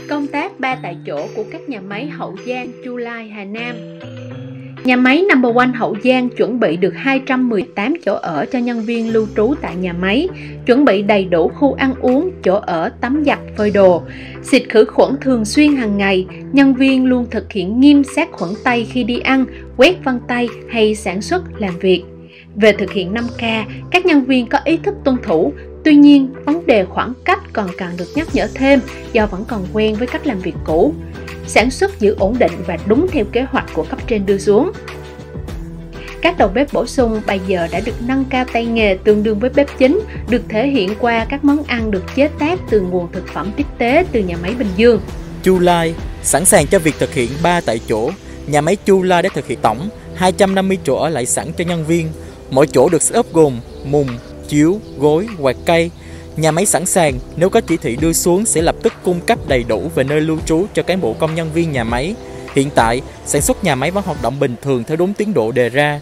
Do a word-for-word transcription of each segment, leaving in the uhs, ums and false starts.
Công tác ba tại chỗ của các nhà máy Hậu Giang, Chu Lai, Hà Nam. Nhà máy Number One Hậu Giang chuẩn bị được hai trăm mười tám chỗ ở cho nhân viên lưu trú tại nhà máy, chuẩn bị đầy đủ khu ăn uống, chỗ ở, tắm giặt, phơi đồ, xịt khử khuẩn thường xuyên hàng ngày. Nhân viên luôn thực hiện nghiêm sát khuẩn tay khi đi ăn, quét vân tay hay sản xuất, làm việc. Về thực hiện năm K, các nhân viên có ý thức tuân thủ. Tuy nhiên, vấn đề khoảng cách còn cần được nhắc nhở thêm do vẫn còn quen với cách làm việc cũ. Sản xuất giữ ổn định và đúng theo kế hoạch của cấp trên đưa xuống. Các đầu bếp bổ sung bây giờ đã được nâng cao tay nghề tương đương với bếp chính, được thể hiện qua các món ăn được chế tác từ nguồn thực phẩm tiếp tế từ nhà máy Bình Dương. Chu Lai sẵn sàng cho việc thực hiện ba tại chỗ. Nhà máy Chu Lai đã thực hiện tổng hai trăm năm mươi chỗ ở lại sẵn cho nhân viên. Mỗi chỗ được set up gồm mùng, chiếu, gối, quạt cây. Nhà máy sẵn sàng nếu có chỉ thị đưa xuống sẽ lập tức cung cấp đầy đủ về nơi lưu trú cho cán bộ công nhân viên nhà máy. Hiện tại, sản xuất nhà máy vẫn hoạt động bình thường theo đúng tiến độ đề ra.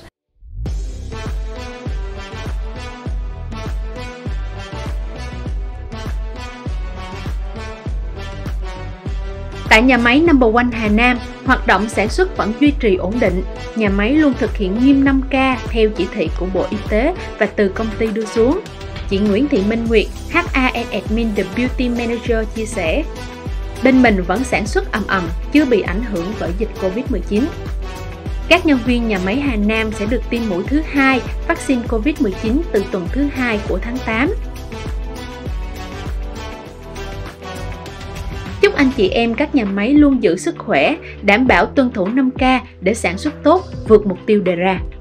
Tại nhà máy Number One Hà Nam, hoạt động sản xuất vẫn duy trì ổn định. Nhà máy luôn thực hiện nghiêm năm K theo chỉ thị của Bộ Y tế và từ công ty đưa xuống. Chị Nguyễn Thị Minh Nguyệt, hát a and Admin The Beauty Manager chia sẻ, bên mình vẫn sản xuất ầm ầm, chưa bị ảnh hưởng bởi dịch Covid mười chín. Các nhân viên nhà máy Hà Nam sẽ được tiêm mũi thứ hai vaccine Covid mười chín từ tuần thứ hai của tháng tám. Chúc anh chị em các nhà máy luôn giữ sức khỏe, đảm bảo tuân thủ năm K để sản xuất tốt, vượt mục tiêu đề ra.